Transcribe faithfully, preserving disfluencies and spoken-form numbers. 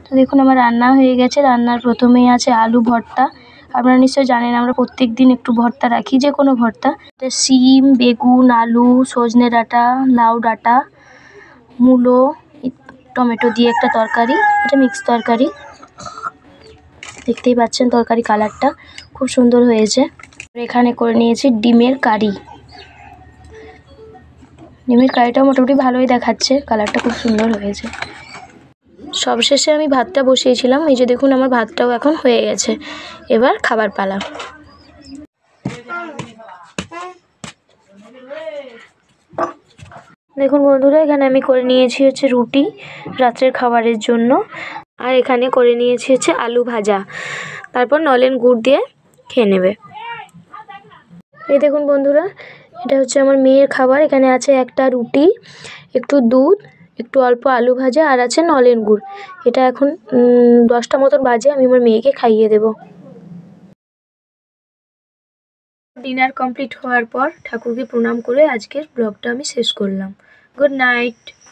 তো দেখুন আমার রান্না হয়ে গেছে। রান্নার প্রথমেই আছে আলু ভর্তা। আপনারা নিশ্চয়ই জানেন আমরা প্রত্যেক দিন একটু ভর্তা রাখি, যে কোনো ভর্তা। শিম, বেগুন, আলু, সজনে ডাঁটা, লাউ ডাঁটা, মূলো, টমেটো দিয়ে একটা তরকারি। এটা মিক্স তরকারি। দেখতেই পাচ্ছেন তরকারি কালারটা খুব সুন্দর হয়েছে। এখানে করে নিয়েছি ডিমের কারি। ডিমের কারিটা মোটামুটি ভালোই দেখাচ্ছে, কালারটা খুব সুন্দর হয়েছে। সবশেষে আমি ভাতটা বসিয়েছিলাম। এই যে দেখুন আমার ভাতটাও এখন হয়ে গেছে। এবার খাবার পালা। দেখুন বন্ধুরা, এখানে আমি করে নিয়েছি হচ্ছে রুটি রাত্রের খাবারের জন্য, আর এখানে করে নিয়েছি হচ্ছে আলু ভাজা। তারপর নলেন গুড় দিয়ে খেয়ে নেবে। এই দেখুন বন্ধুরা, এটা হচ্ছে আমার মেয়ের খাবার। এখানে আছে একটা রুটি, একটু দুধ, একটু অল্প আলু ভাজা, আর আছে নলেন গুড়। এটা এখন দশটা মতন বাজে, আমি আমার মেয়েকে খাইয়ে দেব। ডিনার কমপ্লিট হওয়ার পর ঠাকুরকে প্রণাম করে আজকের ব্লগটা আমি শেষ করলাম। Good night.